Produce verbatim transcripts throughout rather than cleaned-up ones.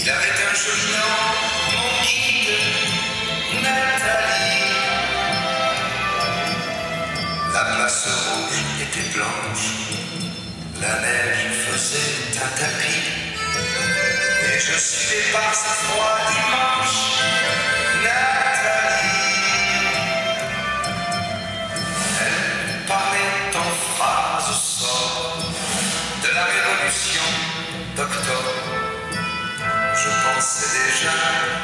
Il avait un joli nom, mon guide, Nathalie. La place rouge était blanche, la neige faisait un tapis, et je suivais par ce froid dimanche Nathalie. Elle parlait en phrases au sort de la révolution d'octobre. Je pensais déjà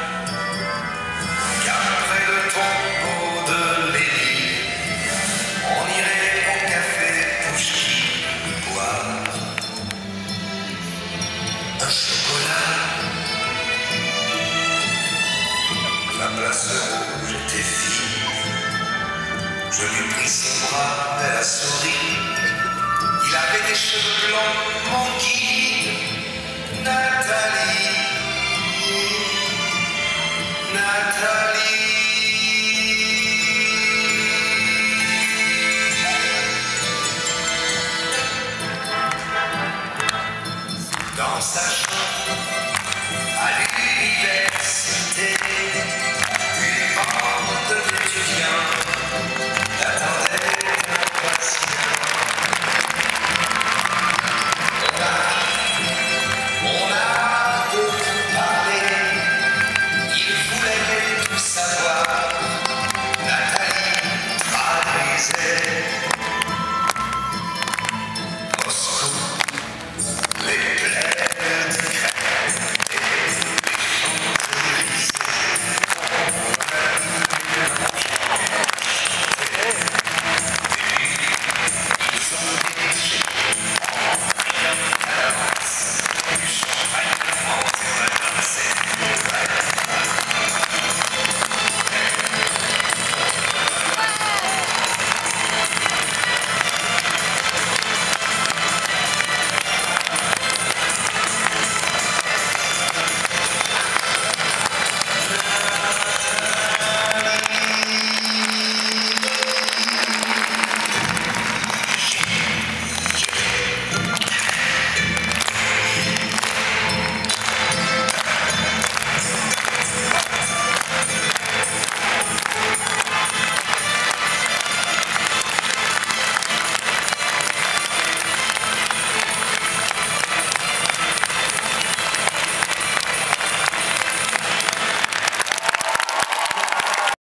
qu'après le tombeau de Lénine, on irait au café Pouchki boire un chocolat. La place rouge était fine, je lui pris son bras, elle a souri. Il avait des cheveux blancs, mon guide, Nathalie. Nathalie. Dans sa chambre